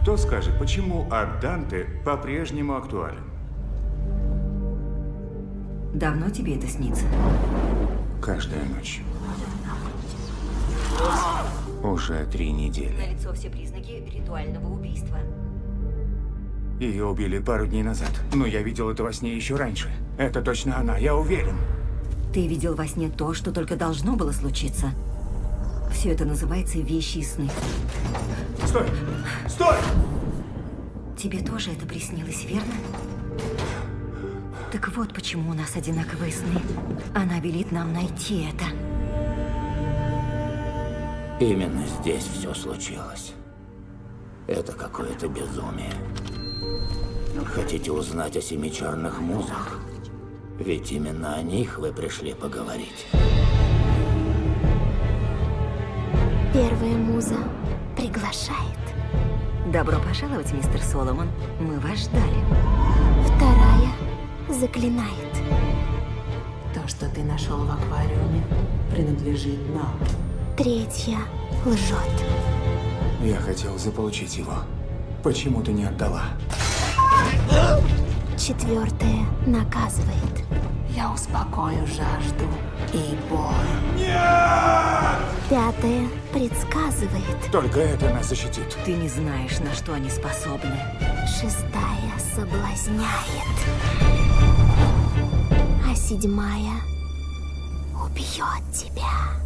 Кто скажет, почему ад Данте по-прежнему актуален? Давно тебе это снится? Каждая ночь. Уже 3 недели. Налицо все признаки ритуального убийства. Ее убили пару дней назад. Но я видел это во сне еще раньше. Это точно она, я уверен. Ты видел во сне то, что только должно было случиться. Все это называется вещи и сны. Стой! Стой! Тебе тоже это приснилось, верно? Так вот почему у нас одинаковые сны. Она велит нам найти это. Именно здесь все случилось. Это какое-то безумие. Хотите узнать о 7 черных музах? Ведь именно о них вы пришли поговорить. Первая муза приглашает. Добро пожаловать, мистер Соломон. Мы вас ждали. Вторая заклинает. То, что ты нашел в аквариуме, принадлежит нам. Третья лжет. Я хотел заполучить его. Почему ты не отдала? Четвертая наказывает. Я успокою жажду и боль. Пятая предсказывает. Только это нас защитит. Ты не знаешь, на что они способны. Шестая соблазняет. А седьмая убьет тебя.